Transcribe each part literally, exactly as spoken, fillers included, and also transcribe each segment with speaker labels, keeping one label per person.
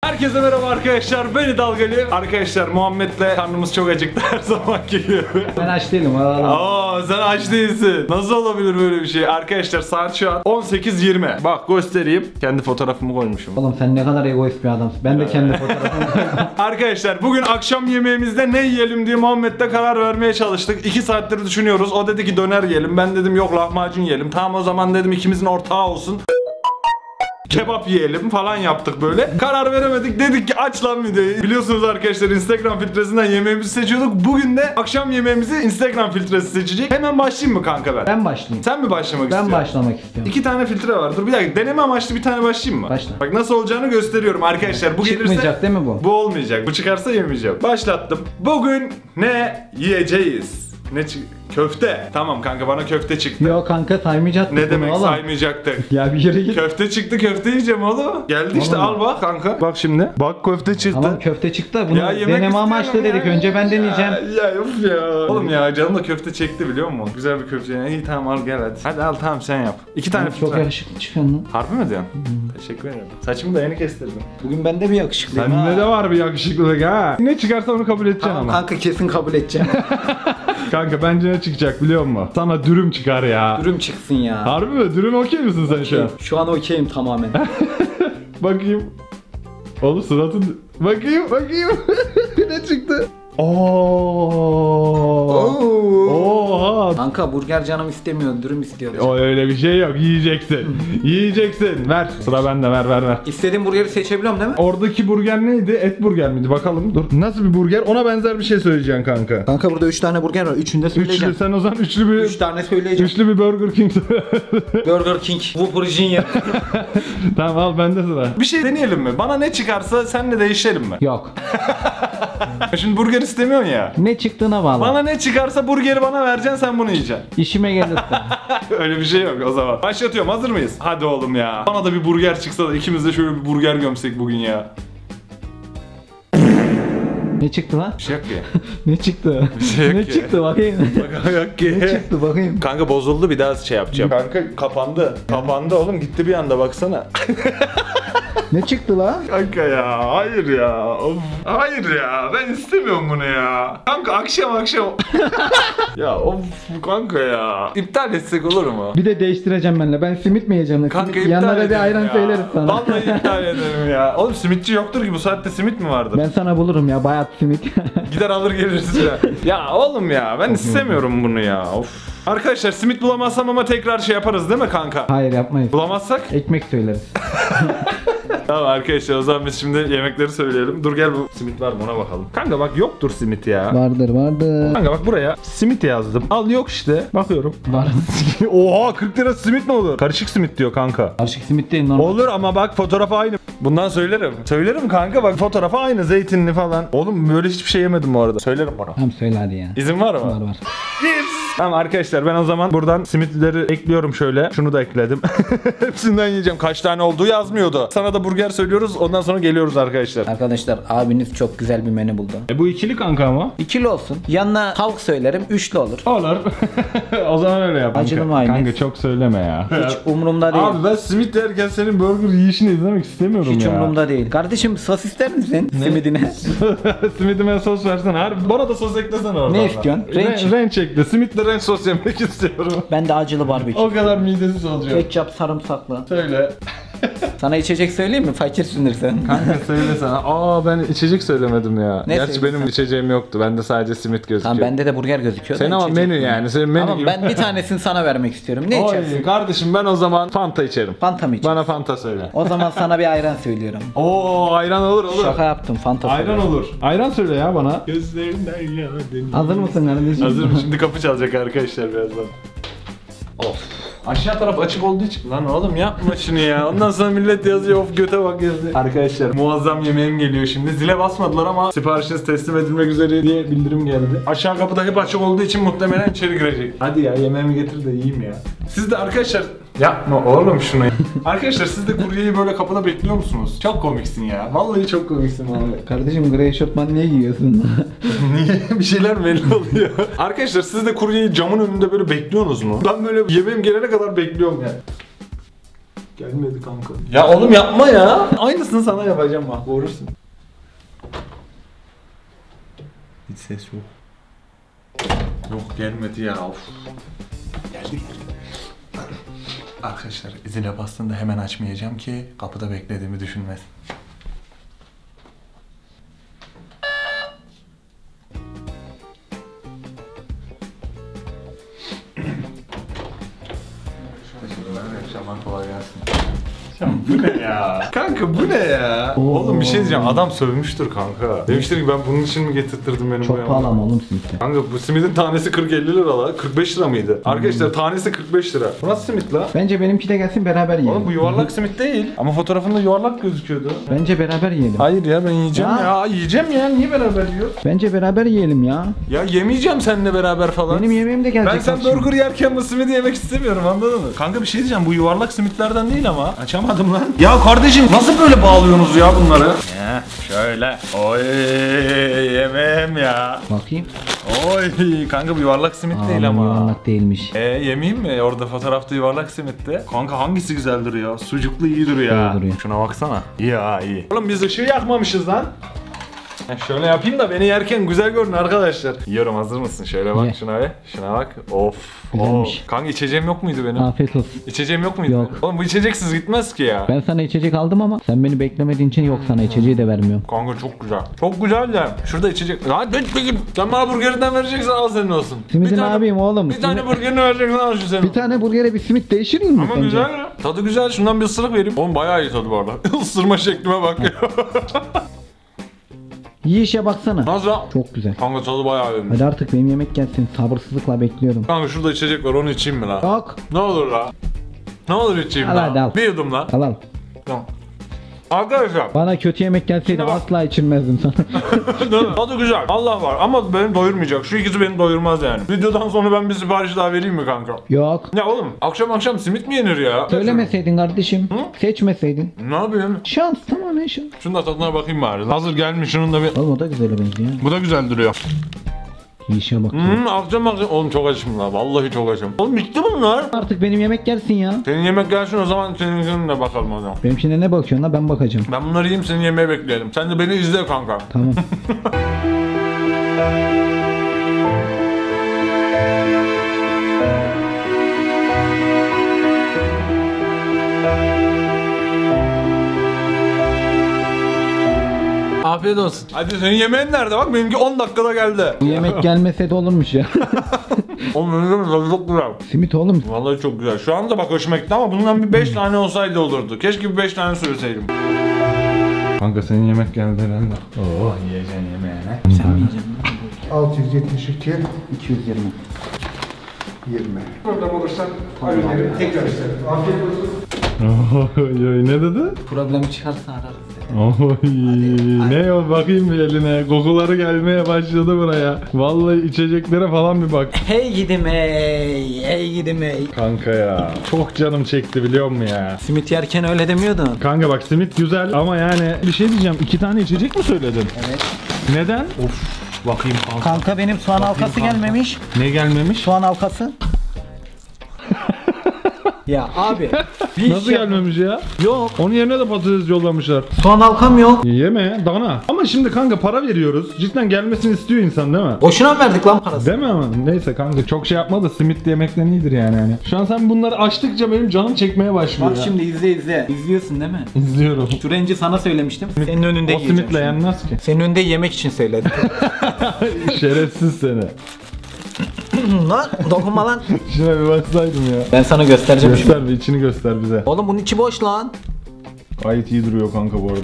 Speaker 1: Herkese merhaba arkadaşlar, beni Dalgalı. Arkadaşlar Muhammed'le karnımız çok acıktı her zamanki gibi.
Speaker 2: Ben aç değilim.
Speaker 1: Aa, sen aç değilsin. Nasıl olabilir böyle bir şey? Arkadaşlar saat şu an on sekiz yirmi. Bak göstereyim. Kendi fotoğrafımı koymuşum.
Speaker 2: Oğlum sen ne kadar egoist bir adamsın. Ben de kendi fotoğrafımı koydum.
Speaker 1: Arkadaşlar bugün akşam yemeğimizde ne yiyelim diye Muhammed'le karar vermeye çalıştık. iki saattir düşünüyoruz. O dedi ki döner yiyelim. Ben dedim yok lahmacun yiyelim. Tamam o zaman dedim ikimizin ortağı olsun. Kebap yiyelim falan yaptık böyle. Karar veremedik, dedik ki aç lan videoyu. Biliyorsunuz arkadaşlar Instagram filtresinden yemeğimizi seçiyorduk. Bugün de akşam yemeğimizi Instagram filtresi seçecek. Hemen başlayayım mı kanka ben?
Speaker 2: Ben başlayayım.
Speaker 1: Sen mi başlamak istiyorsun?
Speaker 2: Ben başlamak istiyorum.
Speaker 1: İki tane filtre var. Dur bir dakika, deneme amaçlı bir tane başlayayım mı?
Speaker 2: Başla.
Speaker 1: Bak nasıl olacağını gösteriyorum arkadaşlar. Bu
Speaker 2: Çıkmayacak
Speaker 1: gelirse
Speaker 2: değil mi bu?
Speaker 1: bu olmayacak. Bu çıkarsa yemeyeceğim. Başlattım. Bugün ne yiyeceğiz? Ne çık? Köfte. Tamam kanka, bana köfte çıktı.
Speaker 2: Yok kanka saymayacaktık.
Speaker 1: Ne
Speaker 2: bunu
Speaker 1: demek
Speaker 2: oğlum.
Speaker 1: saymayacaktık?
Speaker 2: Ya bir yere git.
Speaker 1: Köfte çıktı, köfte yiyeceğim oğlum. Geldi işte,
Speaker 2: Oğlum.
Speaker 1: al bak kanka. Bak şimdi. Bak köfte çıktı.
Speaker 2: Tamam köfte çıktı. Bunu
Speaker 1: Ya yemek
Speaker 2: deneme amaçlı
Speaker 1: istiyorum
Speaker 2: dedik.
Speaker 1: ya.
Speaker 2: Önce ben deneyeceğim.
Speaker 1: Ya, ya of ya. Oğlum ya canım da köfte çekti biliyor musun? Güzel bir köfte. İyi tamam al gel hadi. Hadi al tamam sen yap. İki tane
Speaker 2: Çok
Speaker 1: filtre.
Speaker 2: yakışıklı çıkıyorsun lan.
Speaker 1: Harbi mi diyorsun? Teşekkür ederim. Saçımı da yeni kestirdim.
Speaker 2: Bugün bende bir yakışıklıyım ha.
Speaker 3: Sende de var bir yakışıklılık ha. Ne çıkarsa onu kabul edeceksin
Speaker 2: Tamam
Speaker 3: ama.
Speaker 2: kanka kesin kabul edeceğim.
Speaker 3: Kanka bence ne çıkacak biliyor musun? Sana dürüm çıkar ya.
Speaker 2: Dürüm çıksın ya.
Speaker 3: Harbi mi? Dürüm okey misin sen şu an?
Speaker 2: Şu an okeyim tamamen.
Speaker 3: Bakayım. Oğlum suratın... Bakayım bakayım. Ne çıktı? Oo. Oha.
Speaker 2: Kanka burger canım istemiyor. Dürüm istiyor.
Speaker 3: O öyle bir şey yok. Yiyeceksin. Yiyeceksin. Ver. Sıra bende, ver ver ver.
Speaker 2: İstediğim burgeri seçebiliyorum değil mi?
Speaker 3: Oradaki burger neydi? Et burger miydi? Bakalım dur. Nasıl bir burger? Ona benzer bir şey söyleyeceksin kanka.
Speaker 2: Kanka burada üç tane burger var. Üçünü de söyleyeceğim.
Speaker 3: Üçlü, sen o zaman üçlü bir...
Speaker 2: üç tane söyleyeceğim.
Speaker 3: Üçlü bir Burger King.
Speaker 2: Burger King, Whopper Junior.
Speaker 3: Tamam al bende sıra.
Speaker 1: Bir şey deneyelim mi? Bana ne çıkarsa seninle değişelim mi?
Speaker 2: Yok.
Speaker 1: Şimdi burger istemiyorsun ya.
Speaker 2: Ne çıktığına bağlı.
Speaker 1: Bana ne çıkarsa burgeri bana vereceksin, sen bunu yiyeceksin.
Speaker 2: İşime gelirse.
Speaker 1: Öyle bir şey yok o zaman. Başlatıyorum, hazır mıyız? Hadi oğlum ya. Bana da bir burger çıksa da ikimiz de şöyle bir burger gömsek bugün ya.
Speaker 2: Ne çıktı lan?
Speaker 1: Bir şey yok ki.
Speaker 2: Ne çıktı?
Speaker 1: Bir şey yok
Speaker 2: Ne
Speaker 1: ki.
Speaker 2: çıktı bakayım.
Speaker 1: Bak yok ki.
Speaker 2: Ne çıktı bakayım.
Speaker 1: Kanka bozuldu, bir daha şey yapacağım. Kanka kapandı. Kapandı oğlum, gitti bir anda baksana.
Speaker 2: Ne çıktı lan?
Speaker 1: Kanka ya hayır ya. Of. Hayır ya, ben istemiyorum bunu ya. Kanka akşam akşam. Ya of kanka ya. İptal etsek olur mu?
Speaker 2: Bir de değiştireceğim benimle. Ben simit mi yiyeceğim?
Speaker 1: Kanka
Speaker 2: Simit,
Speaker 1: iptal
Speaker 2: yanına da bir
Speaker 1: edelim
Speaker 2: ayran
Speaker 1: ya.
Speaker 2: söyleriz sana.
Speaker 1: Vallahi iptal ederim ya. Oğlum simitçi yoktur ki, bu saatte simit mi vardır?
Speaker 2: Ben sana bulurum ya bayat simit.
Speaker 1: Gider alır geliriz ya. Ya oğlum ya, ben istemiyorum bunu ya. Of. Arkadaşlar simit bulamazsam ama tekrar şey yaparız değil mi kanka?
Speaker 2: Hayır yapmayız.
Speaker 1: Bulamazsak?
Speaker 2: Ekmek söyleriz.
Speaker 1: Tamam arkadaşlar, o zaman biz şimdi yemekleri söyleyelim. Dur gel, bu simit var mı ona bakalım. Kanka bak yoktur simit ya.
Speaker 2: Vardır vardır.
Speaker 1: Kanka bak buraya simit yazdım. Al yok işte. Bakıyorum.
Speaker 2: Var.
Speaker 1: Oha, kırk lira simit mi olur? Karışık simit diyor kanka.
Speaker 2: Karışık simit değil normal.
Speaker 1: Olur ama bak fotoğrafı aynı. Bundan söylerim. Söylerim kanka, bak fotoğrafı aynı, zeytinli falan. Oğlum böyle hiçbir şey yemedim bu arada. Söylerim bana.
Speaker 2: Tamam söyle hadi ya.
Speaker 1: İzin var mı?
Speaker 2: Var var.
Speaker 1: Tamam arkadaşlar, ben o zaman buradan simitleri ekliyorum şöyle. Şunu da ekledim. Hepsinden yiyeceğim. Kaç tane olduğu yazmıyordu. Sana da burger söylüyoruz. Ondan sonra geliyoruz arkadaşlar.
Speaker 2: Arkadaşlar abiniz çok güzel bir menü buldu.
Speaker 3: E bu ikili kanka ama.
Speaker 2: İkili olsun. Yanına tavuk söylerim. Üçlü olur.
Speaker 3: Olur. O zaman öyle yap.
Speaker 2: Acılı
Speaker 3: kanka.
Speaker 2: mayonez.
Speaker 3: Kanka çok söyleme ya.
Speaker 2: Hiç umurumda değil.
Speaker 3: Abi ben simit yerken senin burger yiyişini izlemek istemiyorum
Speaker 2: Hiç
Speaker 3: ya.
Speaker 2: umurumda değil. Kardeşim sos ister misin? Simidine.
Speaker 3: Simidime sos versene harbi.
Speaker 1: Bana da sos eklesene orada.
Speaker 2: Ne istiyorsun? Renç.
Speaker 3: Renç. Renç ekle. Simitle renç sos yemek istiyorum.
Speaker 2: Ben de acılı barbekü.
Speaker 3: O kadar midesiz olacak.
Speaker 2: Ketçap sarımsaklı.
Speaker 3: Söyle.
Speaker 2: Sana içecek söyleyeyim mi? Fakirsindir sen.
Speaker 1: Kanka söyle sana. Aa ben içecek söylemedim ya.
Speaker 2: Ne
Speaker 1: Gerçi
Speaker 2: söyledin
Speaker 1: benim
Speaker 2: sen?
Speaker 1: içeceğim yoktu. Bende sadece simit gözüküyor.
Speaker 2: Tamam bende de burger gözüküyor.
Speaker 1: Senin
Speaker 2: da
Speaker 1: ama
Speaker 2: içecek
Speaker 1: menü
Speaker 2: mi?
Speaker 1: yani. Senin menü
Speaker 2: Tamam
Speaker 1: gibi.
Speaker 2: ben bir tanesini sana vermek istiyorum. Ne içersin?
Speaker 1: Oy, kardeşim ben o zaman Fanta içerim.
Speaker 2: Fanta mı içersin?
Speaker 1: Bana Fanta söyle.
Speaker 2: O zaman sana bir ayran söylüyorum.
Speaker 1: Oo ayran olur olur.
Speaker 2: Şaka yaptım Fanta
Speaker 3: Ayran
Speaker 2: söylüyorum.
Speaker 3: olur. Ayran söyle ya bana.
Speaker 1: Gözlerinden ya deniz.
Speaker 2: Hazır mısın kardeşim?
Speaker 1: Hazırım. Şimdi kapı çalacak arkadaşlar birazdan. Of. Aşağı taraf açık olduğu için. Lan oğlum yapma şunu ya. Ondan sonra millet yazıyor, of göte bak yazıyor. Arkadaşlar muazzam yemeğim geliyor şimdi. Zile basmadılar ama siparişiniz teslim edilmek üzere diye bildirim geldi. Aşağı kapıda hep açık olduğu için muhtemelen içeri girecek. Hadi ya yemeğimi getir de yiyeyim ya. Siz de arkadaşlar yapma oğlum şunu. Arkadaşlar siz de kuryeyi böyle kapıda bekliyor musunuz? Çok komiksin ya. Vallahi çok komiksin abi.
Speaker 2: Kardeşim gri eşortman niye giyiyorsun?
Speaker 1: Niye? Bir şeyler belli oluyor. Arkadaşlar siz de kuryeyi camın önünde böyle bekliyorsunuz mu? Ben böyle yemeğim gelene kadar bekliyorum yani. Gelmedi kanka. Ya oğlum yapma ya. Aynısını sana yapacağım bak. Görürsün. Hiç ses yok. Yok gelmedi ya. Of. Geldi geldi. Arkadaşlar zile bastığında hemen açmayacağım ki kapıda beklediğimi düşünmesin. Akşamlar kolay gelsin. Ya bu ne ya? Kanka bu ne ya? Oğlum bir şey diyeceğim. Adam sövmüştür kanka. Demiştir ki ben bunun için mi getirttirdim beni
Speaker 2: Çok
Speaker 1: buraya?
Speaker 2: pahalı ama oğlum simit.
Speaker 1: Kanka bu simidin tanesi kırk elli lira la. kırk beş lira mıydı? Hmm. Arkadaşlar tanesi kırk beş lira. Bu nasıl simit la?
Speaker 2: Bence benimki de gelsin beraber yiyelim.
Speaker 1: Oğlum bu yuvarlak simit değil. Ama fotoğrafında yuvarlak gözüküyordu.
Speaker 2: Bence beraber yiyelim.
Speaker 1: Hayır ya ben yiyeceğim ya.
Speaker 2: Ya.
Speaker 1: ya. Yiyeceğim ya. Niye beraber yiyoruz?
Speaker 2: Bence beraber yiyelim ya.
Speaker 1: Ya yemeyeceğim seninle beraber falan.
Speaker 2: Benim yemeğim de gelecek.
Speaker 1: Ben sen
Speaker 2: bak şimdi.
Speaker 1: burger yerken bu simidi yemek istemiyorum anladın mı? Kanka bir şey diyeceğim bu yuvarlak simitlerden değil ama. Açamadım lan. Ya kardeşim nasıl böyle bağlıyorsunuz ya bunları? Ya şöyle. Oy yemem ya.
Speaker 2: Bakayım.
Speaker 1: Oy kanka bu yuvarlak simit
Speaker 2: Aa,
Speaker 1: değil ama.
Speaker 2: yuvarlak değilmiş.
Speaker 1: E yemeyeyim mi? Orada fotoğrafta yuvarlak simitte. Kanka hangisi güzel duruyor? Sucuklu iyi duruyor.
Speaker 2: İyi duruyor.
Speaker 1: Şuna baksana. İyi ha iyi. Oğlum biz ışığı yakmamışız lan. Ya şöyle yapayım da beni yerken güzel görün arkadaşlar. Yiyorum hazır mısın? Şöyle bak
Speaker 2: Ye.
Speaker 1: şuna be. Şuna bak. Of.
Speaker 2: Güzelmiş.
Speaker 1: Of. Kanka içeceğim yok muydu benim?
Speaker 2: Afiyet olsun.
Speaker 1: İçeceğim yok muydu?
Speaker 2: Yok.
Speaker 1: Oğlum bu içeceksiz gitmez ki ya.
Speaker 2: Ben sana içecek aldım ama sen beni beklemediğin için yok sana içeceği de vermiyorum.
Speaker 1: Kanka çok güzel. Çok güzel de. Şurada içecek. Lan dur bir git. Sen bana burgerinden vereceksen al senin olsun.
Speaker 2: Simidi
Speaker 1: Bir
Speaker 2: ne
Speaker 1: tane-
Speaker 2: yapayım oğlum?
Speaker 1: Bir tane
Speaker 2: Simit-
Speaker 1: burgerini vereceksen al şu senin.
Speaker 2: Bir tane burgere bir simit değişir mi
Speaker 1: Ama
Speaker 2: sence?
Speaker 1: güzel ya. Tadı güzel. Şundan bir ısırık vereyim. Oğlum bayağı iyi tadı bu arada. Isırma şeklime bak.
Speaker 2: Yiyişe baksana.
Speaker 1: Nasıl lan?
Speaker 2: Çok güzel.
Speaker 1: Kanka tadı bayağı iyiymiş.
Speaker 2: Hadi artık benim yemek gelsin. Sabırsızlıkla bekliyorum.
Speaker 1: Kanka şurada içecek var onu içeyim mi lan?
Speaker 2: Yok.
Speaker 1: Ne olur la? Ne olur içeyim
Speaker 2: Al
Speaker 1: lan?
Speaker 2: hadi al.
Speaker 1: Bir yudum lan.
Speaker 2: Al al.
Speaker 1: Tamam. Arkadaşlar.
Speaker 2: Bana kötü yemek gelseydi
Speaker 1: Şimdi bak.
Speaker 2: asla içirmezdim sana.
Speaker 1: Tadı güzel. Allah var ama beni doyurmayacak. Şu ikisi beni doyurmaz yani. Videodan sonra ben bir sipariş daha vereyim mi kanka?
Speaker 2: Yok.
Speaker 1: Ya oğlum akşam akşam simit mi yenir ya?
Speaker 2: Söylemeseydin kardeşim. Seçmeseydin.
Speaker 1: Ne yapayım?
Speaker 2: Şans tamamen şans.
Speaker 1: Şunun da tadına bakayım bari. Hazır gelmiş şunun da bir...
Speaker 2: Oğlum o da güzele benziyor.
Speaker 1: Bu da güzel duruyor.
Speaker 2: Yiyişe bak.
Speaker 1: Hmm, akşam akşam. Oğlum çok açım lan. Vallahi çok açım. Oğlum bitti bunlar.
Speaker 2: Artık benim yemek gelsin ya.
Speaker 1: Senin yemek gelsin o zaman senin de bakalım o zaman.
Speaker 2: Benimkine ne bakıyorsun la ben bakacağım.
Speaker 1: Ben bunları yiyeyim senin yemeği bekleyelim. Sen de beni izle kanka.
Speaker 2: Tamam.
Speaker 1: Afiyet olsun. Hadi senin yemeğin nerede? Bak benimki on dakikada geldi.
Speaker 2: Bu yemek gelmese de olurmuş ya.
Speaker 1: Oğlum benim yemeğim tadı çok güzel.
Speaker 2: Simit oğlum.
Speaker 1: Vallahi çok güzel. Şu anda bak hoşuma gitti ama bundan bir beş tane olsaydı olurdu. Keşke bir beş tane söyleseydim. Kanka senin yemek geldi herhalde. Oo yiyeceksin yemeğine.
Speaker 2: Sen mi yiyeceksin?
Speaker 4: altı yüz yetmiş iki
Speaker 2: iki yüz yirmi.
Speaker 4: yirmi. Burada bulursak ürünleri tekrar isterim. Afiyet olsun.
Speaker 3: Oy, ne dedi?
Speaker 2: Problem çıkarsa ararız dedi.
Speaker 3: Oy, ne o bakayım bir eline. Kokuları gelmeye başladı buraya. Vallahi içeceklere falan bir bak.
Speaker 2: Hey gidim hey. Hey gidim hey.
Speaker 3: Kanka ya. Çok canım çekti biliyor musun ya?
Speaker 2: Simit yerken öyle demiyordun.
Speaker 3: Kanka bak simit güzel ama yani bir şey diyeceğim. İki tane içecek mi söyledin?
Speaker 2: Evet.
Speaker 3: Neden?
Speaker 1: Of bakayım kanka.
Speaker 2: Kanka benim soğan halkası
Speaker 1: kanka.
Speaker 2: gelmemiş.
Speaker 3: Ne gelmemiş?
Speaker 2: Soğan halkası. Ya abi. bir
Speaker 3: Nasıl
Speaker 2: şey-
Speaker 3: gelmemiş ya?
Speaker 2: Yok.
Speaker 3: Onun yerine de patates yollamışlar.
Speaker 2: Soğan halkam yok.
Speaker 3: Yeme dana. Ama şimdi kanka para veriyoruz. Cidden gelmesini istiyor insan değil mi?
Speaker 2: Boşuna mı verdik lan parası?
Speaker 3: Değil mi ama? Neyse kanka çok şey yapma da simit yemekten iyidir yani hani. Şu an sen bunları açtıkça benim canım çekmeye başlıyor
Speaker 2: Bak
Speaker 3: ya.
Speaker 2: şimdi izle izle. İzliyorsun değil mi?
Speaker 3: İzliyorum.
Speaker 2: Şu renci sana söylemiştim. Senin önünde
Speaker 3: O
Speaker 2: yiyeceğim
Speaker 3: simitle
Speaker 2: şimdi.
Speaker 3: yenmez ki.
Speaker 2: Senin önünde yemek için söyledim.
Speaker 3: Şerefsiz seni.
Speaker 2: Lan dokunma lan.
Speaker 3: Şuna bir baksaydım ya.
Speaker 2: Ben sana göstereceğim şimdi.
Speaker 3: Göster bir içini göster bize.
Speaker 2: Oğlum bunun içi boş lan.
Speaker 3: Gayet iyi duruyor kanka bu arada.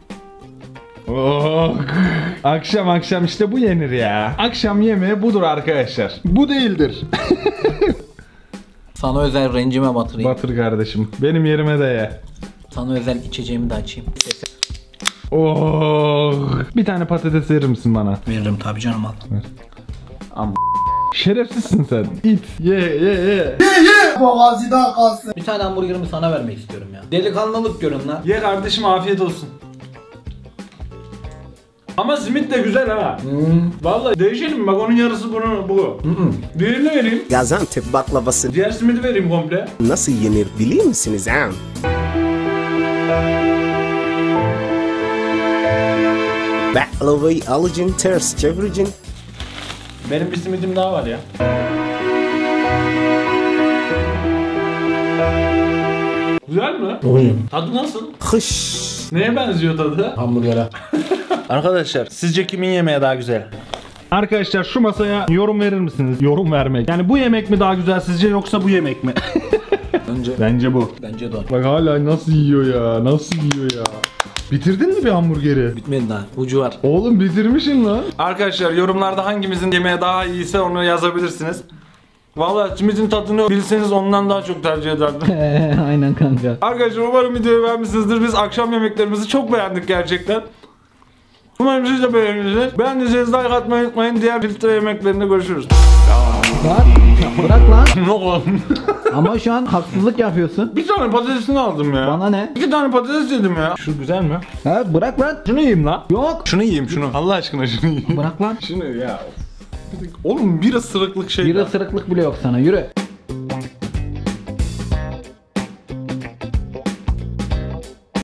Speaker 3: Oh. Akşam akşam işte bu yenir ya. Akşam yemeği budur arkadaşlar. Bu değildir.
Speaker 2: Sana özel rencime batırayım.
Speaker 3: Batır kardeşim. Benim yerime de ye.
Speaker 2: Sana özel içeceğimi de açayım.
Speaker 3: Oh. Bir tane patates verir misin bana?
Speaker 2: Veririm tabii canım al.
Speaker 3: Am Şerefsizsin sen. İt. Ye ye ye.
Speaker 4: Boğazıda kalsın.
Speaker 2: Bir tane hamburgerimi sana vermek istiyorum ya. Delikanlılık görün lan.
Speaker 1: Ye kardeşim afiyet olsun. Ama simit de güzel ha.
Speaker 2: Hmm.
Speaker 1: Vallahi değişelim mi? Bak onun yarısı bunu bu. Diğerini vereyim.
Speaker 5: Gaziantep baklavası
Speaker 1: Diğer simidi vereyim komple.
Speaker 5: nasıl yenir bilir misiniz ha? Baklavayı alacaksın, ters çevireceksin.
Speaker 1: Benim bir simidim daha var ya. Güzel mi?
Speaker 6: Oyun.
Speaker 1: Tadı nasıl?
Speaker 5: Hış.
Speaker 1: Neye benziyor tadı?
Speaker 6: Hamburger'e.
Speaker 1: Arkadaşlar sizce kimin yemeği daha güzel?
Speaker 3: Arkadaşlar şu masaya yorum verir misiniz? Yorum vermek. Yani bu yemek mi daha güzel sizce yoksa bu yemek mi?
Speaker 1: Önce.
Speaker 3: Bence bu.
Speaker 6: Bence de.
Speaker 3: Bak hala nasıl yiyor ya? Nasıl yiyor ya? Bitirdin mi bir hamburgeri?
Speaker 6: Bitmedi daha. Ucu var.
Speaker 3: Oğlum bitirmişsin lan.
Speaker 1: Arkadaşlar yorumlarda hangimizin yemeği daha iyiyse onu yazabilirsiniz. Vallahi simidin tadını bilseniz ondan daha çok tercih ederdim.
Speaker 2: Aynen kanka.
Speaker 1: Arkadaşlar umarım videoyu beğenmişsinizdir. Biz akşam yemeklerimizi çok beğendik gerçekten. Umarım siz de beğenirsiniz. Beğendiyseniz like atmayı unutmayın. Diğer filtre yemeklerinde görüşürüz.
Speaker 2: Bak, bırak lan.
Speaker 1: Ne oldu?
Speaker 2: Ama şu an haksızlık yapıyorsun.
Speaker 1: Bir tane patatesini aldım ya.
Speaker 2: Bana ne?
Speaker 1: İki tane patates yedim ya. Şu güzel mi?
Speaker 2: Ha, bırak lan.
Speaker 1: Şunu yiyeyim lan.
Speaker 2: Yok.
Speaker 1: Şunu yiyeyim şunu. Allah aşkına şunu yiyeyim.
Speaker 2: Bırak lan.
Speaker 1: Şunu ya. Oğlum bir ısırıklık şey.
Speaker 2: Bir
Speaker 1: lan.
Speaker 2: ısırıklık bile yok sana. Yürü.